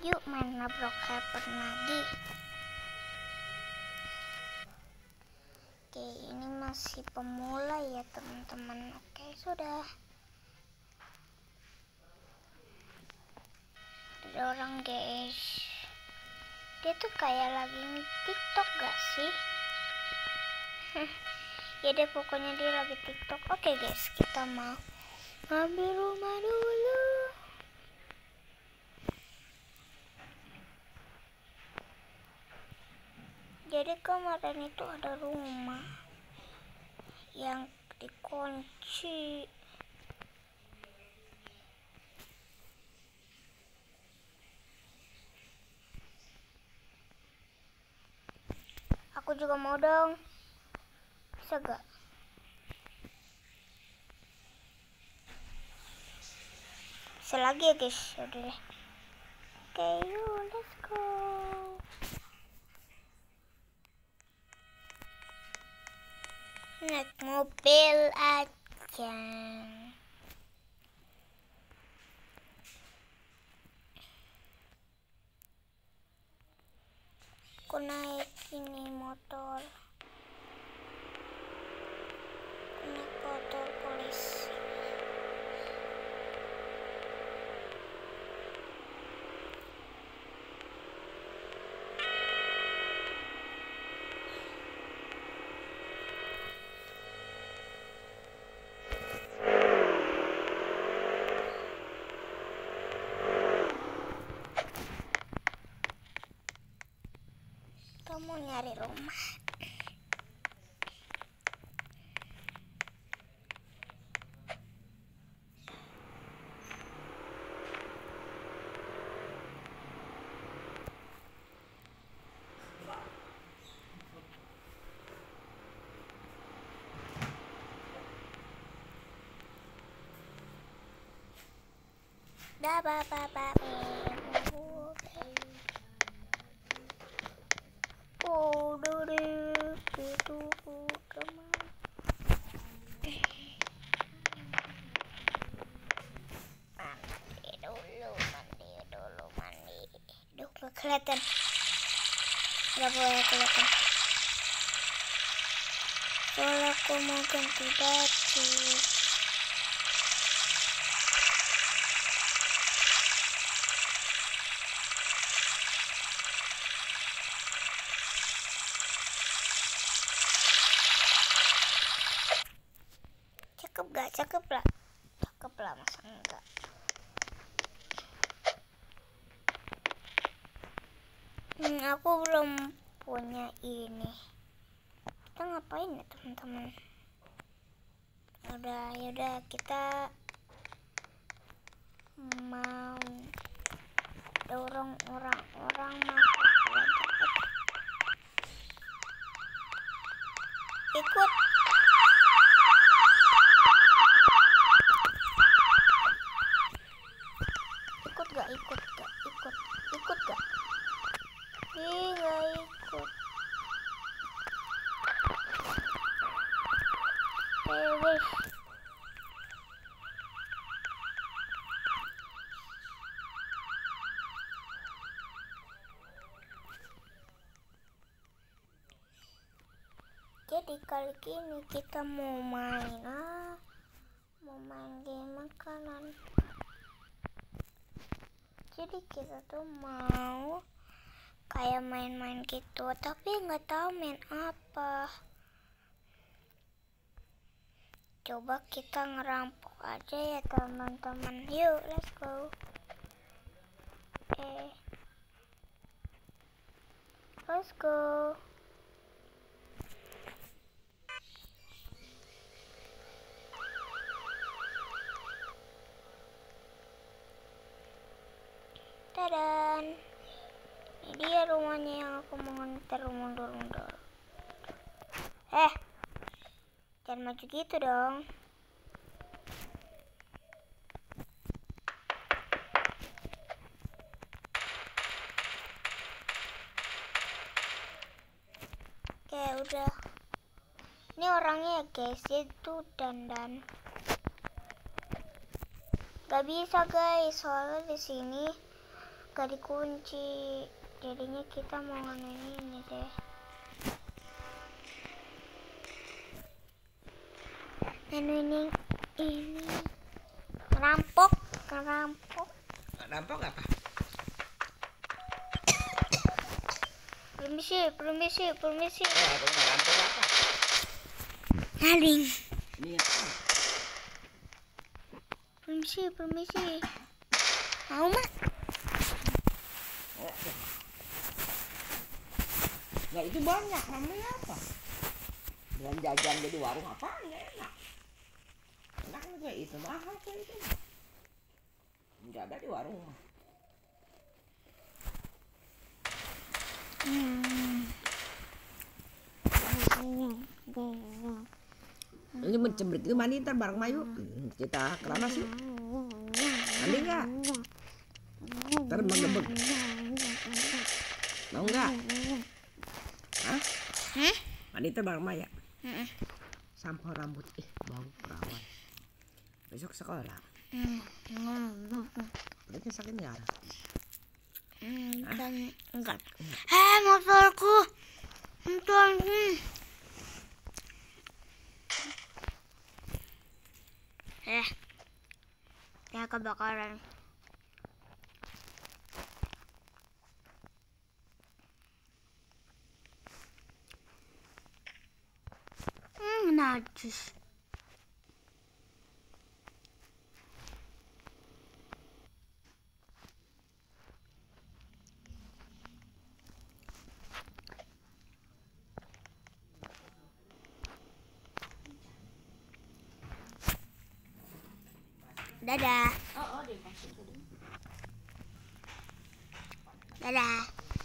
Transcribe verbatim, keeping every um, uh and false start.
Yuk main nabrak heaven lagi. Oke, ini masih pemula ya teman-teman. Oke, sudah. Ada orang guys. Dia tuh kayak lagi TikTok gak sih? Ya deh, pokoknya dia lagi TikTok. Oke guys, kita mau ambil rumah dulu. Jadi kemarin itu ada rumah yang dikunci. Aku juga mau dong. Bisa gak? Bisa lagi ya guys. Udah deh. Oke, yuk let's go. Naik mobil aja. Aku naik ini motor. Aku naik motor polisi. Mau nyari rumah. Dah ba ba ba. Oh, dari itu teman. Mandi dulu, mandi dulu, mandi. Duh, gak kelihatan. Gak boleh kelihatan. Soalnya aku mau ganti baju. Cakep gak? Cakep lah. Cakep lah, masa enggak? Hmm, aku belum punya ini. Kita ngapain ya teman-teman? Udah, yaudah kita mau dorong orang-orang masuk belajar. Ikut. Ikut gak? Ikut gak? Ikut. Ikut gak? Ih, gak ikut. Ayo guys. Jadi kali ini kita mau main ah, mau main game makanan. Jadi kita tuh mau kayak main-main gitu, tapi nggak tahu main apa. Coba kita ngerampok aja ya teman-teman. Yuk, let's go. Eh, let's go. Dadan. Ini dia rumahnya yang aku mau nganter mundur-mundur. Eh, jangan maju gitu dong. Oke, udah. Ini orangnya ya guys, dia tuh dandan. Gak bisa guys, soalnya di sini gak dikunci. Jadinya kita mau nganuin ini deh. Nganuin ini. Ngerampok, ngerampok. Ngerampok apa? Permisi, permisi, permisi. Eh, aku ngerampok apa? Maling. Ini apa? Permisi, permisi. Mau mak? Nah itu banyak, namanya apa? Dengan jajan jadi warung apa? Nggak enak. Enak kayak itu, mahal kayak itu. Nggak ada di warung mah. Ini mencebrit itu mandi ntar bareng Mayu. Kita kerana sih. Mandi nggak? Ntar menggebek. Mau nggak? Hah? Hah? Mandi ntar bareng Maya. Heeh. Sampo rambut, ih bau perawan. Besok sekolah. Berarti sakit nggak? Dan enggak. Hei, motorku. Motorku. Eh. Ya kebakaran. Hmm, najis. Dadah. Oh, oh, dikasih. Dadah.